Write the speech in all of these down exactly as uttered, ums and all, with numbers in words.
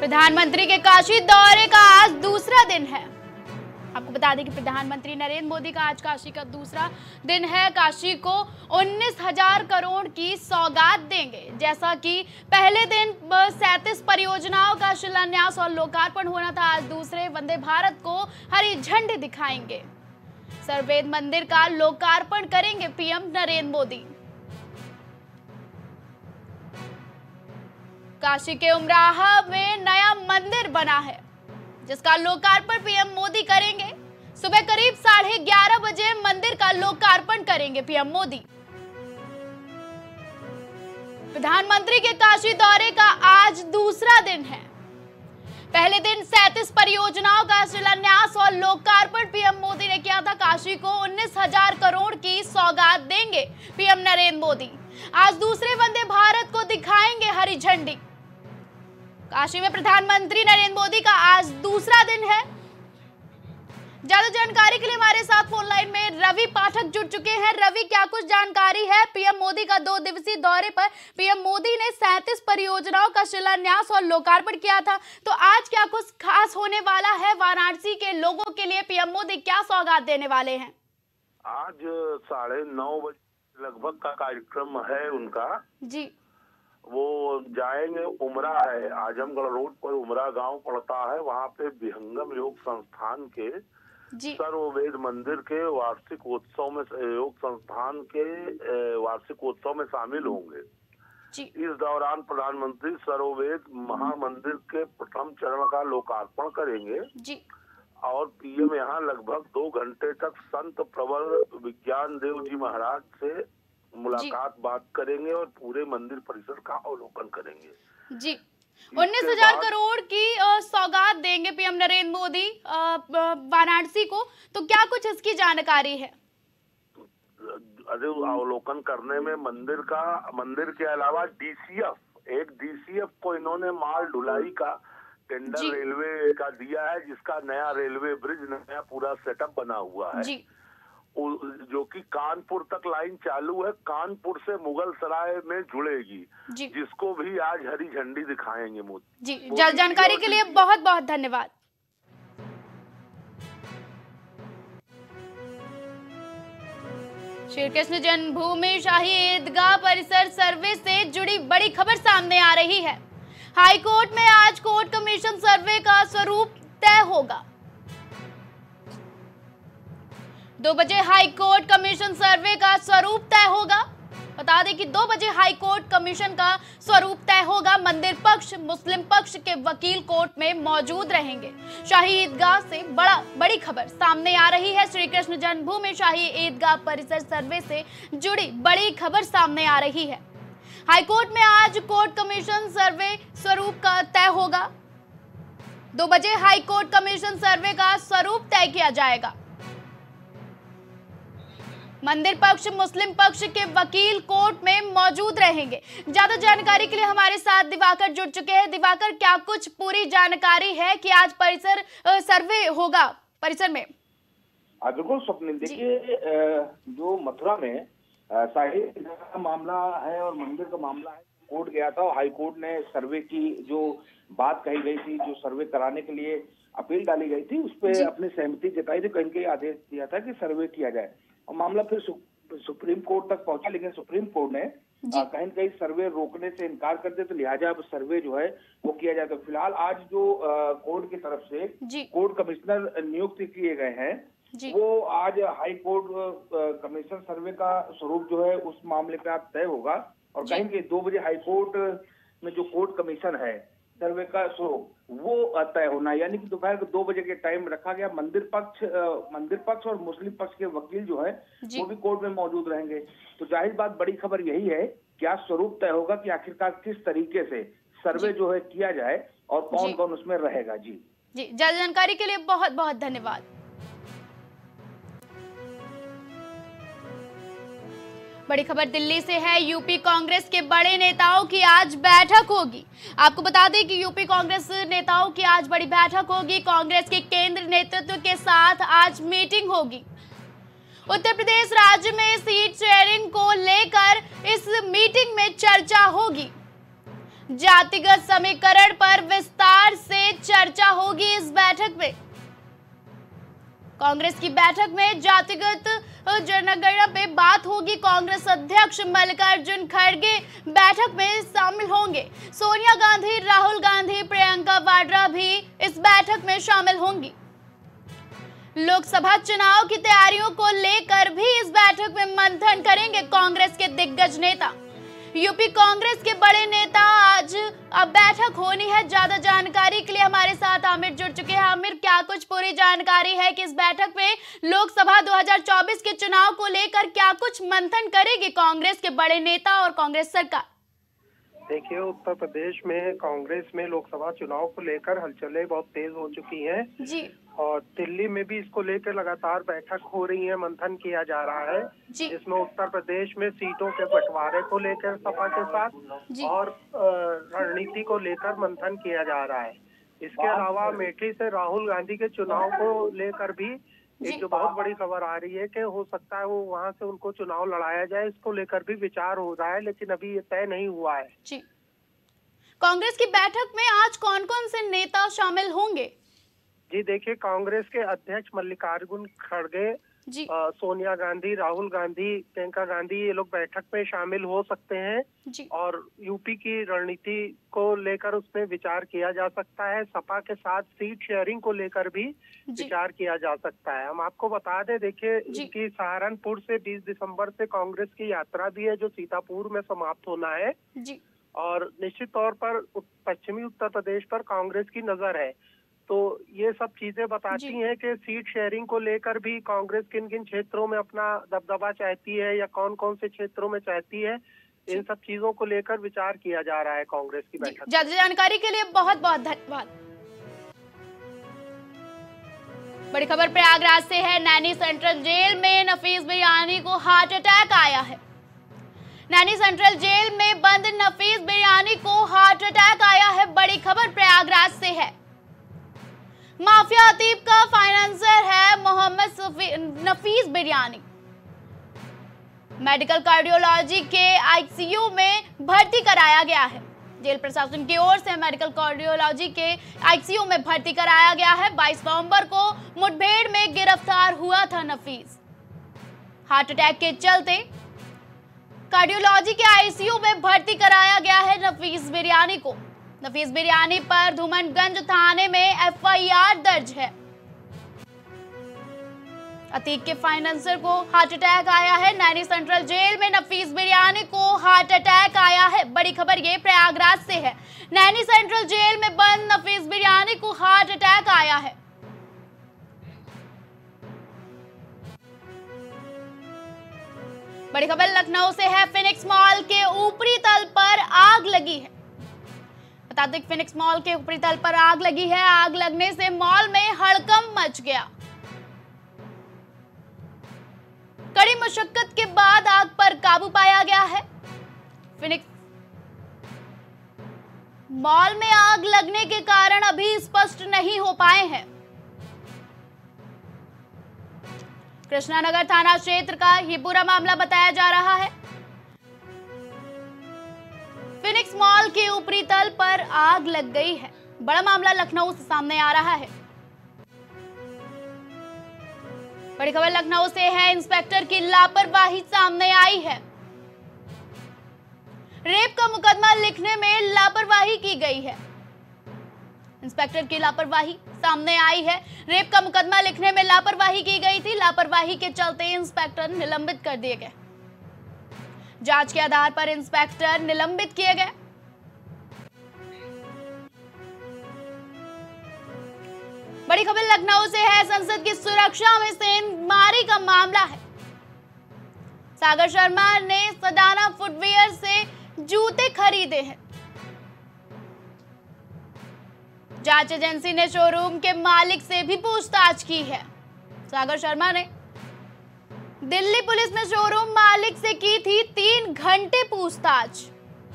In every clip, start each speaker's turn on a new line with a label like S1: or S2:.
S1: प्रधानमंत्री के काशी दौरे का आज दूसरा दिन है। आपको बता दें कि प्रधानमंत्री नरेंद्र मोदी का आज काशी का दूसरा दिन है। काशी को उन्नीस हजार करोड़ की सौगात देंगे। जैसा कि पहले दिन सैंतीस परियोजनाओं का शिलान्यास और लोकार्पण होना था, आज दूसरे वंदे भारत को हरी झंडी दिखाएंगे। सर्ववेद मंदिर का लोकार्पण करेंगे पीएम नरेंद्र मोदी। काशी के उमराहा में नया मंदिर बना है, जिसका लोकार्पण पीएम मोदी करेंगे। सुबह करीब साढ़े ग्यारह बजे मंदिर का लोकार्पण करेंगे पीएम मोदी। प्रधानमंत्री के काशी दौरे का आज दूसरा दिन है। पहले दिन सैंतीस परियोजनाओं का शिलान्यास और लोकार्पण पीएम मोदी ने किया था। काशी को उन्नीस हजार करोड़ की सौगात देंगे पीएम नरेंद्र मोदी। आज दूसरे वंदे भारत को दिखाएंगे हरी झंडी। काशी में प्रधानमंत्री नरेंद्र मोदी का आज दूसरा दिन है। ज्यादा जानकारी के लिए हमारे साथ फोन लाइन में रवि पाठक जुड़ चुके हैं। रवि, क्या कुछ जानकारी है? पीएम मोदी का दो दिवसीय दौरे पर पीएम मोदी ने सैंतीस परियोजनाओं का शिलान्यास और लोकार्पण किया था, तो आज क्या कुछ खास होने वाला है? वाराणसी के लोगों के लिए पीएम मोदी क्या सौगात देने वाले हैं?
S2: आज साढ़े नौ बजे लगभग का कार्यक्रम है उनका जी। वो जाएंगे, उमरा है, आजमगढ़ रोड पर उमरा गांव पड़ता है, वहाँ पे विहंगम योग संस्थान के सर्ववेद मंदिर के वार्षिक उत्सव में, योग संस्थान के वार्षिक उत्सव में शामिल होंगे जी। इस दौरान प्रधानमंत्री सर्ववेद महामंदिर के प्रथम चरण का लोकार्पण करेंगे जी। और पीएम यहाँ लगभग दो घंटे तक संत प्रवर विज्ञान देव जी महाराज से मुलाकात बात करेंगे और पूरे मंदिर परिसर का अवलोकन करेंगे जी। उन्नीस हजार करोड़ की सौगात देंगे पीएम नरेंद्र मोदी वाराणसी को, तो क्या कुछ इसकी जानकारी है? अरे अवलोकन करने में मंदिर का, मंदिर के अलावा डीसीएफ, एक डीसीएफ को इन्होंने माल ढुलाई का टेंडर रेलवे का दिया है, जिसका नया रेलवे ब्रिज, नया पूरा सेटअप बना हुआ है जी। जो कि कानपुर तक लाइन चालू है, कानपुर से मुगल सराय में जुड़ेगी, जिसको भी आज हरी झंडी दिखाएंगे मोदी जी।
S1: जानकारी के लिए बहुत बहुत धन्यवाद। श्री कृष्ण जन्मभूमि शाही ईदगाह परिसर सर्वे से जुड़ी बड़ी खबर सामने आ रही है। हाईकोर्ट में आज कोर्ट कमीशन सर्वे का स्वरूप तय होगा। दो बजे हाईकोर्ट कमीशन सर्वे का स्वरूप तय होगा। बता दें कि दो बजे हाईकोर्ट कमीशन का स्वरूप तय होगा। मंदिर पक्ष, मुस्लिम पक्ष के वकील कोर्ट में मौजूद रहेंगे। शाही ईदगाह से बड़ा बड़ी खबर सामने आ रही है। श्री कृष्ण जन्मभूमि शाही ईदगाह परिसर सर्वे से जुड़ी बड़ी खबर सामने आ रही है। हाईकोर्ट में आज कोर्ट कमीशन सर्वे स्वरूप का तय होगा। दो बजे हाईकोर्ट कमीशन सर्वे का स्वरूप तय किया जाएगा। मंदिर पक्ष, मुस्लिम पक्ष के वकील कोर्ट में मौजूद रहेंगे। ज्यादा जानकारी के लिए हमारे साथ दिवाकर जुड़ चुके हैं। दिवाकर, क्या कुछ पूरी जानकारी है कि आज परिसर सर्वे होगा परिसर में?
S3: बिल्कुल स्वप्निल, देखिए जो मथुरा में शाही का मामला है और मंदिर का मामला है, कोर्ट गया था और हाई कोर्ट ने सर्वे की जो बात कही गई थी, जो सर्वे कराने के लिए अपील डाली गई थी, उस पर अपनी सहमति जताई थी, कहीं कहीं आदेश दिया था कि सर्वे किया जाए। और मामला फिर सु, सुप्रीम कोर्ट तक पहुंचा, लेकिन सुप्रीम कोर्ट ने कहीं कहीं सर्वे रोकने से इनकार कर दिया, तो लिहाजा अब सर्वे जो है वो किया जाए। तो फिलहाल आज जो आ, कोर्ट की तरफ से कोर्ट कमिश्नर नियुक्त किए गए हैं, वो आज हाई कोर्ट कमीशन सर्वे का स्वरूप जो है उस मामले पे आज तय होगा। और कहीं कि दो बजे हाई कोर्ट में जो कोर्ट कमीशन है सर्वे का स्वरूप वो तय होना, यानी कि दोपहर को दो बजे के टाइम रखा गया। मंदिर पक्ष मंदिर पक्ष और मुस्लिम पक्ष के वकील जो है वो भी कोर्ट में मौजूद रहेंगे। तो जाहिर बात बड़ी खबर यही है, क्या स्वरूप तय होगा कि आखिरकार किस तरीके से सर्वे जो है किया जाए और कौन कौन उसमें रहेगा। जी
S1: जी, ज्यादा जानकारी के लिए बहुत बहुत धन्यवाद। बड़ी खबर दिल्ली से है। यूपी कांग्रेस के बड़े नेताओं की आज बैठक होगी। आपको बता दें कि यूपी कांग्रेस नेताओं की आज बड़ी बैठक होगी। कांग्रेस के केंद्र नेतृत्व के साथ आज मीटिंग होगी। उत्तर प्रदेश राज्य में सीट शेयरिंग को लेकर इस मीटिंग में चर्चा होगी। जातिगत समीकरण पर विस्तार से चर्चा होगी इस बैठक में। कांग्रेस की बैठक में जातिगत जनगणना पे बात होगी। कांग्रेस अध्यक्ष मल्लिकार्जुन खड़गे बैठक में शामिल होंगे। सोनिया गांधी, राहुल गांधी, प्रियंका वाड्रा भी इस बैठक में शामिल होंगी। लोकसभा चुनाव की तैयारियों को लेकर भी इस बैठक में मंथन करेंगे कांग्रेस के दिग्गज नेता। यूपी कांग्रेस के बड़े नेता आज अब बैठक होनी है। ज्यादा जानकारी के लिए हमारे साथ आमिर जुड़ चुके हैं। आमिर, क्या कुछ पूरी जानकारी है कि इस बैठक में लोकसभा दो हज़ार चौबीस के चुनाव को लेकर क्या कुछ मंथन करेगी कांग्रेस के बड़े नेता और कांग्रेस सरकार?
S4: देखिए, उत्तर प्रदेश में कांग्रेस में लोकसभा चुनाव को लेकर हलचलें बहुत तेज हो चुकी हैं
S1: जी, और
S4: दिल्ली में भी इसको लेकर लगातार बैठक हो रही है, मंथन किया जा रहा है
S1: जी।
S4: इसमें उत्तर प्रदेश में सीटों के बंटवारे को लेकर सपा के साथ और रणनीति को लेकर मंथन किया जा रहा है। इसके अलावा अमेठी से राहुल गांधी के चुनाव को लेकर भी एक जो बहुत बड़ी खबर आ रही है कि हो सकता है वो वहां से उनको चुनाव लड़ाया जाए, इसको लेकर भी विचार हो रहा है, लेकिन अभी ये तय नहीं हुआ है।
S1: जी। कांग्रेस की बैठक में आज कौन कौन से नेता शामिल होंगे?
S4: जी देखिए, कांग्रेस के अध्यक्ष मल्लिकार्जुन खड़गे, आ, सोनिया गांधी, राहुल गांधी, प्रियंका गांधी, ये लोग बैठक में शामिल हो सकते हैं
S1: जी।
S4: और यूपी की रणनीति को लेकर उसमें विचार किया जा सकता है। सपा के साथ सीट शेयरिंग को लेकर भी विचार किया जा सकता है। हम आपको बता दें, देखिए, इनकी सहारनपुर से बीस दिसंबर से कांग्रेस की यात्रा भी है जो सीतापुर में समाप्त होना है
S1: जी।
S4: और निश्चित तौर पर पश्चिमी उत्तर प्रदेश पर कांग्रेस की नजर है। तो ये सब चीजें बताती हैं कि सीट शेयरिंग को लेकर भी कांग्रेस किन किन क्षेत्रों में अपना दबदबा चाहती है या कौन कौन से क्षेत्रों में चाहती है, इन सब चीजों को लेकर विचार किया जा रहा है कांग्रेस की बैठक।
S1: ज्यादा जानकारी के लिए बहुत बहुत धन्यवाद। बड़ी खबर प्रयागराज से है। नैनी सेंट्रल जेल में नफीस बिरयानी को हार्ट अटैक आया है। नैनी सेंट्रल जेल में बंद नफीस बिरयानी को हार्ट अटैक आया है। बड़ी खबर प्रयागराज से है। माफिया अतीब का फाइनेंसर है मोहम्मद नफीस बिरयानी। मेडिकल कार्डियोलॉजी के आईसीयू में भर्ती कराया गया है। जेल प्रशासन की ओर से मेडिकल कार्डियोलॉजी के आईसीयू में भर्ती कराया गया है। बाईस नवंबर को मुठभेड़ में गिरफ्तार हुआ था नफीस। हार्ट अटैक के चलते कार्डियोलॉजी के आईसीयू में भर्ती कराया गया है नफीस बिरयानी को। नफीस बिरयानी पर धूमनगंज थाने में एफआईआर दर्ज है। अतीक के फाइनेंसर को हार्ट अटैक आया है। नैनी सेंट्रल जेल में नफीस बिरयानी को हार्ट अटैक आया है। बड़ी खबर ये प्रयागराज से है। नैनी सेंट्रल जेल में बंद नफीस बिरयानी को हार्ट अटैक आया है। बड़ी खबर लखनऊ से है। फिनिक्स मॉल के ऊपरी तल पर आग लगी है। बता दें, फिनिक्स मॉल के ऊपरी तल पर आग लगी है। आग लगने से मॉल में हड़कंप मच गया। कड़ी मशक्कत के बाद आग पर काबू पाया गया है। फिनिक्स मॉल में आग लगने के कारण अभी स्पष्ट नहीं हो पाए हैं। कृष्णानगर थाना क्षेत्र का ये पूरा मामला बताया जा रहा है। फिनिक्स मॉल के ऊपरी तल पर आग लग गई है। बड़ा मामला लखनऊ से सामने आ रहा है। बड़ी खबर लखनऊ से है। इंस्पेक्टर की लापरवाही सामने आई है। रेप का मुकदमा लिखने में लापरवाही की गई है। इंस्पेक्टर की लापरवाही सामने आई है। रेप का मुकदमा लिखने में लापरवाही की गई थी। लापरवाही के चलते इंस्पेक्टर निलंबित कर दिए गए। जांच के आधार पर इंस्पेक्टर निलंबित किए गए। बड़ी खबर लखनऊ से है। संसद की सुरक्षा में सेंधमारी का मामला है। सागर शर्मा ने सडाना फुटवियर से जूते खरीदे हैं। जांच एजेंसी ने शोरूम के मालिक से भी पूछताछ की है। सागर शर्मा ने दिल्ली पुलिस ने शोरूम मालिक से की थी तीन घंटे पूछताछ।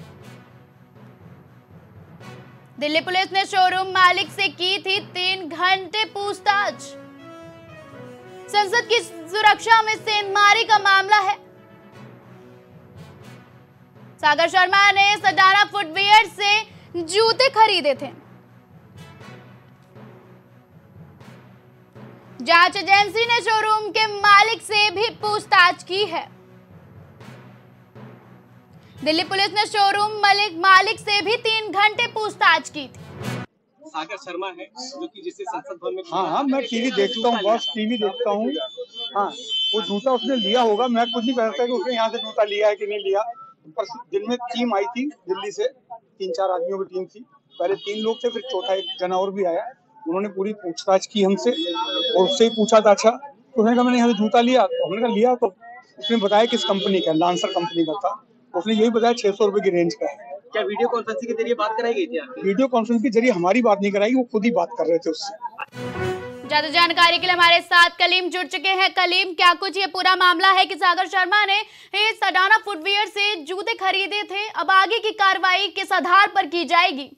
S1: दिल्ली पुलिस ने शोरूम मालिक से की थी तीन घंटे पूछताछ। संसद की सुरक्षा में सेंधमारी का मामला है। सागर शर्मा ने सडाना फुटवियर से जूते खरीदे थे। जांच एजेंसी ने शोरूम के मालिक से भी पूछताछ की है। दिल्ली पुलिस ने शोरूम मालिक मालिक से भी तीन घंटे पूछताछ की थी।
S5: सागर शर्मा है जो कि जिसे संसद भवन में
S6: हाँ हाँ मैं टीवी देखता हूँ बॉस, टीवी देखता हूँ। हाँ वो जूता उसने लिया होगा, मैं कुछ नहीं कह सकता कि उसने यहाँ से जूता लिया है कि नहीं लिया। पर दिन में टीम आई थी दिल्ली से, तीन चार आदमियों की टीम थी। पहले तीन लोग थे, फिर चौथा एक जना और भी आया। उन्होंने पूरी पूछताछ की हमसे और उससे ही पूछा था अच्छा तो उसने कहा मैंने यहाँ से जूता लिया, तो हमने कहा लिया, तो उसने बताया किस कंपनी का, लांसर कंपनी का था। उसने यही बताया छह सौ रुपए की रेंज का है।
S5: क्या वीडियो कॉन्फ्रेंसिंग के जरिए बात कराई गई थी?
S6: वीडियो कॉन्फ्रेंस के जरिए हमारी बात नहीं कराई, वो खुद ही बात कर रहे थे उससे।
S1: ज्यादा जानकारी के लिए हमारे साथ कलीम जुड़ चुके हैं। कलीम, क्या कुछ ये पूरा मामला है कि सागर शर्मा ने ये सडाना फुटवियर से जूते खरीदे थे, अब आगे की कार्रवाई किस आधार पर की जाएगी?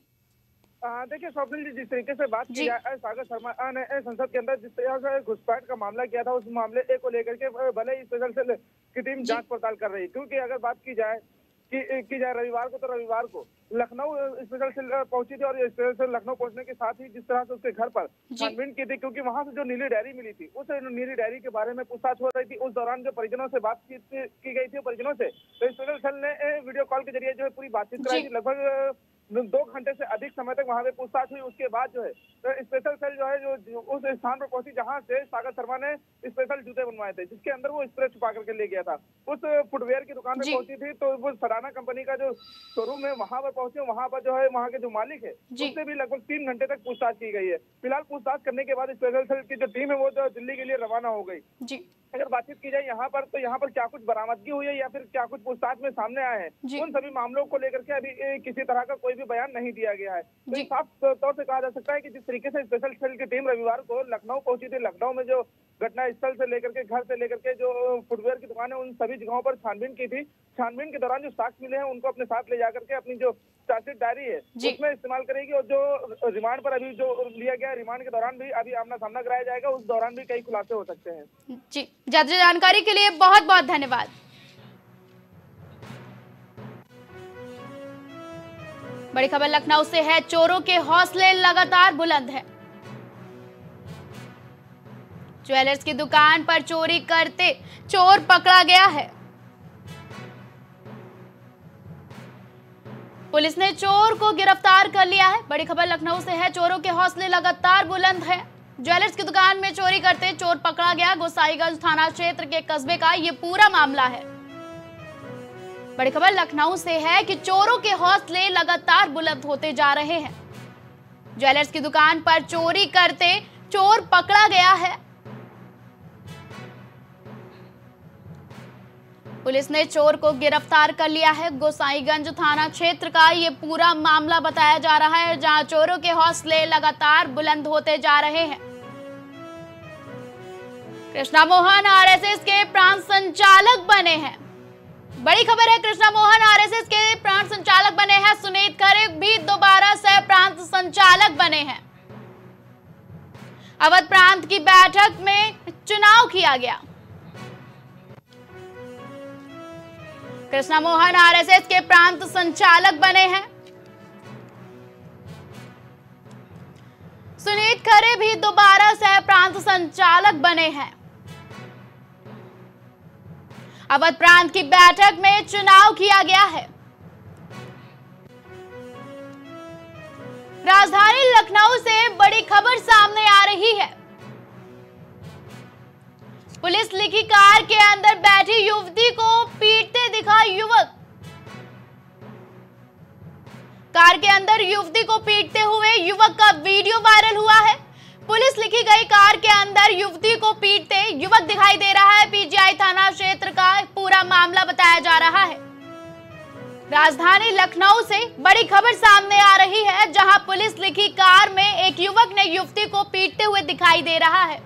S3: देखिए स्वप्निल जी, जिस तरीके से बात की जाए, सागर शर्मा ने संसद के अंदर जिस तरह से घुसपैठ का मामला किया था, उस मामले को लेकर के भले ही स्पेशल सेल की टीम जांच पड़ताल कर रही है। क्योंकि अगर बात की जाए कि की जाए रविवार को, तो रविवार को लखनऊ स्पेशल सेल पहुंची थी और स्पेशल सेल लखनऊ पहुंचने के साथ ही जिस तरह से उसके घर पर छानबीन की थी, क्योंकि वहां से जो नीली डायरी मिली थी, उस नीली डायरी के बारे में पूछताछ हो रही थी। उस दौरान जो परिजनों से बातचीत की गई थी परिजनों से, तो स्पेशल सेल ने वीडियो कॉल के जरिए जो है पूरी बातचीत कराई थी। लगभग दो घंटे से अधिक समय तक वहां पे पूछताछ हुई। उसके बाद जो है तो स्पेशल सेल जो है जो उस स्थान पर पहुंची जहां से सागर शर्मा ने स्पेशल जूते बनवाए थे, जिसके अंदर वो स्प्रे छुपा करके ले गया था। उस फुटवेयर की दुकान पे पहुंची थी, तो वो सडाना कंपनी का जो शोरूम है वहां पर पहुंचे। वहां पर जो है वहां के जो मालिक है उससे भी लगभग तीन घंटे तक पूछताछ की गई है। फिलहाल पूछताछ करने के बाद स्पेशल सेल की जो टीम है वो जो दिल्ली के लिए रवाना हो गई। अगर बातचीत की जाए यहाँ पर, तो यहाँ पर क्या कुछ बरामदगी हुई है या फिर क्या कुछ पूछताछ में सामने आए हैं, उन सभी मामलों को लेकर के अभी किसी तरह का कोई भी बयान नहीं दिया गया है। तो साफ तौर से कहा जा सकता है कि जिस तरीके से स्पेशल सेल की टीम रविवार को लखनऊ पहुंची थी, लखनऊ में जो घटना स्थल से लेकर के घर से लेकर के जो फुटवेयर की दुकान है, उन सभी जगहों पर छानबीन की थी। छानबीन के दौरान जो साक्ष्य मिले हैं उनको अपने साथ ले जाकर के अपनी जो चार्जशीट डायरी है उसमें इस्तेमाल करेगी। और जो रिमांड पर अभी जो लिया गया, रिमांड के दौरान भी अभी आमना सामना कराया जाएगा, उस दौरान भी कई खुलासे हो सकते हैं।
S1: जी, ज्यादा जानकारी के लिए बहुत बहुत धन्यवाद। बड़ी खबर लखनऊ से है, चोरों के हौसले लगातार बुलंद है। ज्वेलर्स की दुकान पर चोरी करते चोर पकड़ा गया है। पुलिस ने चोर को गिरफ्तार कर लिया है। बड़ी खबर लखनऊ से है, चोरों के हौसले लगातार बुलंद है। ज्वेलर्स की दुकान में चोरी करते चोर पकड़ा गया। गोसाईगंज थाना क्षेत्र के कस्बे का ये पूरा मामला है। बड़ी खबर लखनऊ से है कि चोरों के हौसले लगातार बुलंद होते जा रहे हैं। ज्वेलर्स की दुकान पर चोरी करते चोर पकड़ा गया है। पुलिस ने चोर को गिरफ्तार कर लिया है। गोसाईगंज थाना क्षेत्र का ये पूरा मामला बताया जा रहा है, जहां चोरों के हौसले लगातार बुलंद होते जा रहे हैं। कृष्णा मोहन आरएसएस के प्रांत संचालक बने हैं। बड़ी खबर है, कृष्णा मोहन आरएसएस के प्रांत संचालक बने हैं। सुनीत खरे भी दोबारा सह प्रांत संचालक बने हैं। अवध प्रांत की बैठक में चुनाव किया गया। कृष्णा मोहन आरएसएस के प्रांत संचालक बने हैं। सुनीत खरे भी दोबारा सह प्रांत संचालक बने हैं। अवध प्रांत की बैठक में चुनाव किया गया है। राजधानी लखनऊ से बड़ी खबर सामने आ रही है। पुलिस लिखी कार के अंदर बैठी युवती को पीटते दिखा युवक। कार के अंदर युवती को पीटते हुए युवक का वीडियो वायरल हुआ है। पुलिस लिखी गई कार के अंदर युवती को पीटते युवक दिखाई दे रहा है। पीजीआई थाना क्षेत्र का पूरा मामला बताया जा रहा है। राजधानी लखनऊ से बड़ी खबर सामने आ रही है, जहां पुलिस लिखी कार में एक युवक ने युवती को पीटते हुए दिखाई दे रहा है।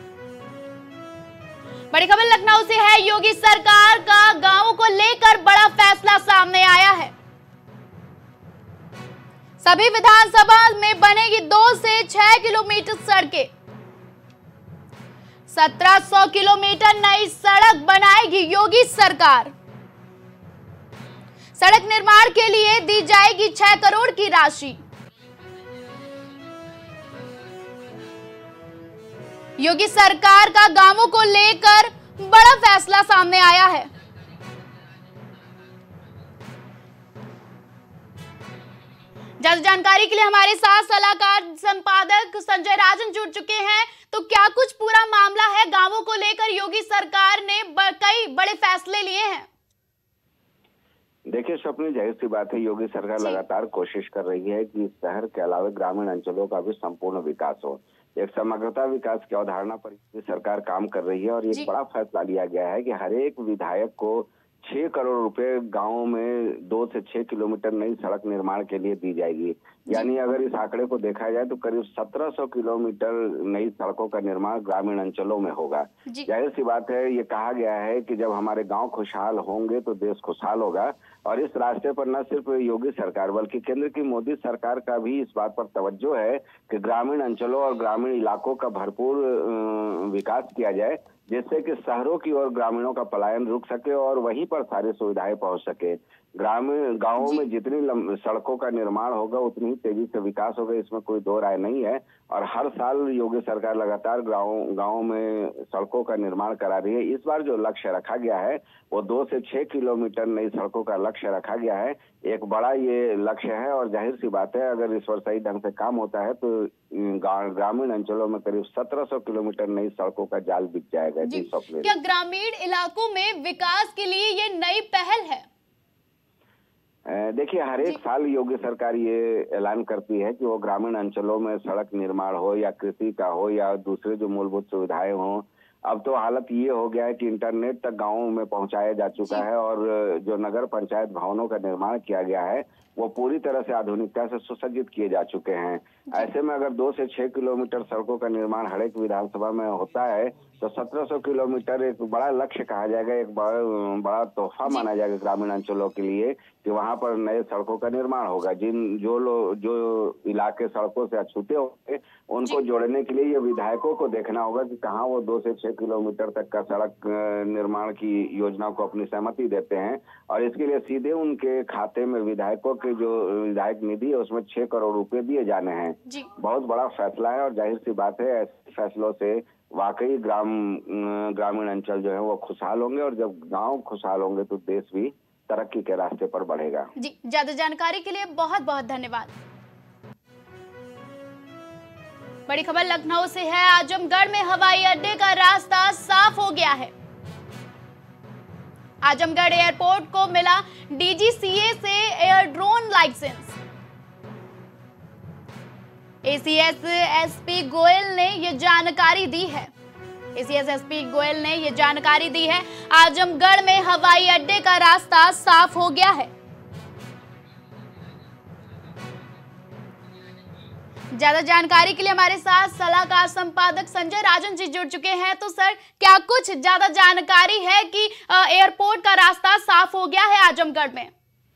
S1: बड़ी खबर लखनऊ से है, योगी सरकार का गांवों को लेकर बड़ा फैसला सामने आया है। सभी विधानसभा में बनेगी दो से छह किलोमीटर सड़कें। सत्रह सौ किलोमीटर नई सड़क बनाएगी योगी सरकार। सड़क निर्माण के लिए दी जाएगी छह करोड़ की राशि। योगी सरकार का गांवों को लेकर बड़ा फैसला सामने आया है। ज्यादा जानकारी के लिए हमारे साथ सलाहकार संपादक संजय राजन जुड़ चुके हैं। तो क्या कुछ पूरा मामला है, गांवों को लेकर योगी सरकार ने कई बड़े फैसले लिए हैं?
S7: देखिए स्वप्निल, जाहिर सी बात है योगी सरकार लगातार कोशिश कर रही है कि शहर के अलावा ग्रामीण अंचलों का भी संपूर्ण विकास हो। एक समग्रता विकास की अवधारणा पर सरकार काम कर रही है और एक बड़ा फैसला लिया गया है कि हर एक विधायक को छह करोड़ रुपए गांवों में दो से छह किलोमीटर नई सड़क निर्माण के लिए दी जाएगी। यानी अगर इस आंकड़े को देखा जाए तो करीब सत्रह सौ किलोमीटर नई सड़कों का निर्माण ग्रामीण अंचलों में होगा। जाहिर सी बात है, ये कहा गया है कि जब हमारे गांव खुशहाल होंगे तो देश खुशहाल होगा। और इस रास्ते पर न सिर्फ योगी सरकार बल्कि केंद्र की मोदी सरकार का भी इस बात पर तवज्जो है कि ग्रामीण अंचलों और ग्रामीण इलाकों का भरपूर विकास किया जाए, जिससे कि शहरों की ओर ग्रामीणों का पलायन रुक सके और वहीं पर सारी सुविधाएं पहुंच सके। ग्रामीण गांवों में जितनी सड़कों का निर्माण होगा उतनी तेजी से विकास होगा, इसमें कोई दो राय नहीं है। और हर साल योगी सरकार लगातार गाँव गाँव में सड़कों का निर्माण करा रही है। इस बार जो लक्ष्य रखा गया है वो दो से छह किलोमीटर नई सड़कों का लक्ष्य रखा गया है। एक बड़ा ये लक्ष्य है और जाहिर सी बात है अगर इस पर सही ढंग से काम होता है तो ग्रामीण अंचलों में करीब सत्रह सौ किलोमीटर नई सड़कों का जाल बिछ जाएगा।
S1: जी, क्या ग्रामीण इलाकों में विकास के लिए ये नई पहल है?
S7: देखिए, हर एक साल योगी सरकार ये ऐलान करती है कि वो ग्रामीण अंचलों में सड़क निर्माण हो या कृषि का हो या दूसरे जो मूलभूत सुविधाएं हों। अब तो हालत ये हो गया है कि इंटरनेट तक गांवों में पहुंचाया जा चुका है और जो नगर पंचायत भवनों का निर्माण किया गया है वो पूरी तरह से आधुनिकता से सुसज्जित किए जा चुके हैं। ऐसे में अगर दो से छह किलोमीटर सड़कों का निर्माण हर एक विधानसभा में होता है तो सत्रह सौ किलोमीटर एक बड़ा लक्ष्य कहा जाएगा, एक बड़ा बड़ा तोहफा माना जाएगा ग्रामीण अंचलों के लिए कि वहां पर नए सड़कों का निर्माण होगा। जिन जो लोग जो इलाके सड़कों से अछूते होंगे उनको जोड़ने के लिए ये विधायकों को देखना होगा कि कहाँ वो दो से छह किलोमीटर तक का सड़क निर्माण की योजना को अपनी सहमति देते हैं और इसके लिए सीधे उनके खाते में विधायकों के जो विधायक निधि है उसमें छह करोड़ रुपए दिए जाने हैं। बहुत बड़ा फैसला है और जाहिर सी बात है ऐसे फैसलों से वाकई ग्राम ग्रामीण अंचल जो है वो खुशहाल होंगे और जब गांव खुशहाल होंगे तो देश भी तरक्की के रास्ते पर बढ़ेगा।
S1: जी, ज्यादा जानकारी के लिए बहुत बहुत धन्यवाद। बड़ी खबर लखनऊ से है। आजमगढ़ में हवाई अड्डे का रास्ता साफ हो गया है। आजमगढ़ एयरपोर्ट को मिला डीजीसीए से air drone license. ACS SP Goyal ने ये जानकारी दी है। एसीएस एसपी गोयल ने ये जानकारी दी है। आजमगढ़ में हवाई अड्डे का रास्ता साफ हो गया है। ज्यादा जानकारी के लिए हमारे साथ सलाहकार संपादक संजय राजन जी जुड़ चुके हैं। तो सर, क्या कुछ ज्यादा जानकारी है कि एयरपोर्ट का रास्ता साफ हो गया है आजमगढ़ में?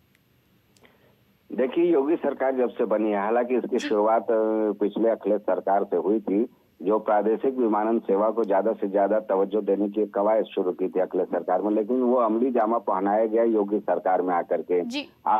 S7: देखिए, योगी सरकार जब से बनी है, हालांकि इसकी शुरुआत पिछले अखिलेश सरकार से हुई थी, जो प्रादेशिक विमानन सेवा को ज्यादा से ज्यादा तवज्जो देने की कवायद शुरू की थी अखिलेश सरकार में, लेकिन वो अमली जामा पहनाया गया योगी सरकार में आकर के। जी। आ,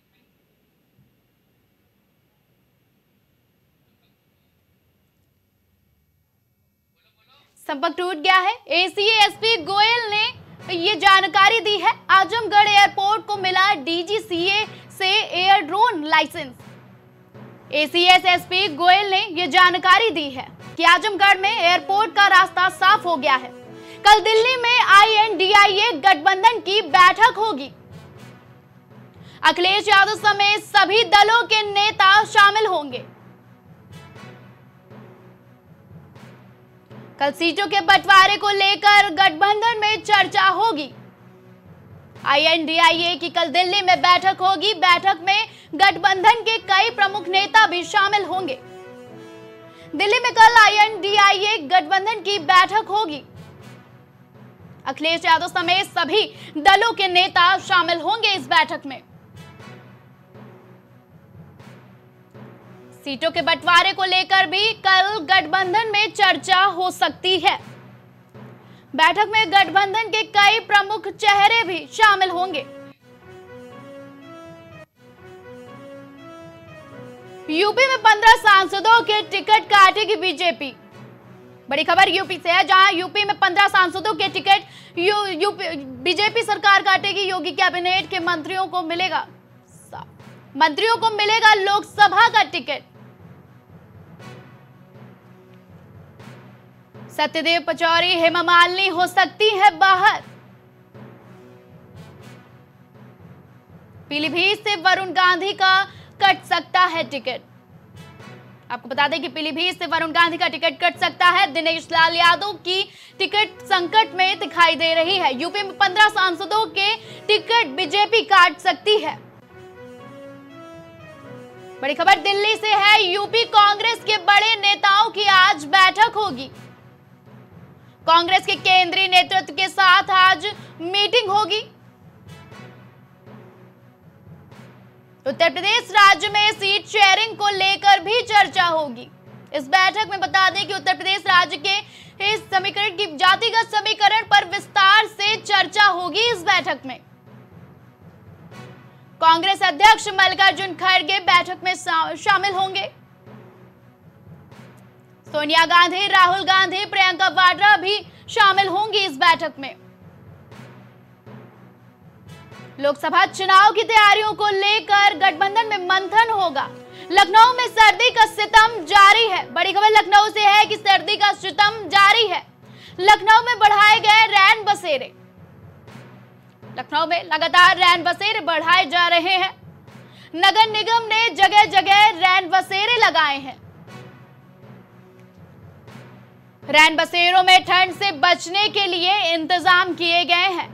S1: संपर्क टूट गया है। एसीएसपी गोयल ने ये जानकारी दी है। आजमगढ़ एयरपोर्ट को मिला डीजीसीए से air drone license. ACS SP Goyal ने ये जानकारी दी है कि आजमगढ़ में एयरपोर्ट का रास्ता साफ हो गया है। कल दिल्ली में आईएनडीआईए गठबंधन की बैठक होगी। अखिलेश यादव समेत सभी दलों के नेता शामिल होंगे। कल सीटों के बंटवारे को लेकर गठबंधन में चर्चा होगी। आईएनडीआईए की कल दिल्ली में बैठक होगी। बैठक में गठबंधन के कई प्रमुख नेता भी शामिल होंगे। दिल्ली में कल आईएनडीआईए गठबंधन की बैठक होगी। अखिलेश यादव समेत सभी दलों के नेता शामिल होंगे इस बैठक में। सीटों के बंटवारे को लेकर भी कल गठबंधन में चर्चा हो सकती है। बैठक में गठबंधन के कई प्रमुख चेहरे भी शामिल होंगे। यूपी में पंद्रह सांसदों के टिकट काटेगी बीजेपी। बड़ी खबर यूपी से है, जहां यूपी में पंद्रह सांसदों के टिकट यू, यूपी बीजेपी सरकार काटेगी। योगी कैबिनेट के मंत्रियों को मिलेगा मंत्रियों को मिलेगा लोकसभा का टिकट। सत्यदेव पचौरी, हेमा मालिनी हो सकती है बाहर। पीलीभीत से वरुण गांधी का कट सकता है टिकट। आपको बता दें कि पीलीभीत से वरुण गांधी का टिकट कट सकता है। दिनेश लाल यादव की टिकट संकट में दिखाई दे रही है। यूपी में पंद्रह सांसदों के टिकट बीजेपी काट सकती है। बड़ी खबर दिल्ली से है, यूपी कांग्रेस के बड़े नेताओं की आज बैठक होगी। कांग्रेस के केंद्रीय नेतृत्व के साथ आज मीटिंग होगी। उत्तर प्रदेश राज्य में सीट शेयरिंग को लेकर भी चर्चा होगी। इस बैठक में बता दें कि उत्तर प्रदेश राज्य के इस समीकरण की जातिगत समीकरण पर विस्तार से चर्चा होगी। इस बैठक में कांग्रेस अध्यक्ष मल्लिकार्जुन खड़गे बैठक में शामिल होंगे। सोनिया गांधी, राहुल गांधी, प्रियंका वाड्रा भी शामिल होंगी इस बैठक में। लोकसभा चुनाव की तैयारियों को लेकर गठबंधन में मंथन होगा। लखनऊ में सर्दी का सितम जारी है। बड़ी खबर लखनऊ से है कि सर्दी का सितम जारी है। लखनऊ में बढ़ाए गए रैन बसेरे। लखनऊ में लगातार रैन बसेरे बढ़ाए जा रहे हैं। नगर निगम ने जगह जगह रैन बसेरे लगाए हैं। रैन बसेरों में ठंड से बचने के लिए इंतजाम किए गए हैं।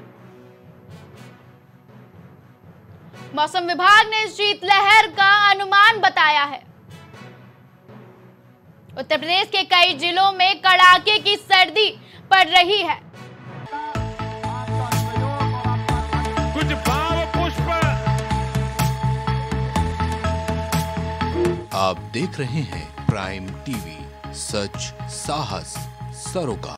S1: मौसम विभाग ने शीतलहर का अनुमान बताया है। उत्तर प्रदेश के कई जिलों में कड़ाके की सर्दी पड़ रही है।
S8: कुछ भाव पुष्प।
S9: आप देख रहे हैं प्राइम टीवी, सच साहस सरोकार।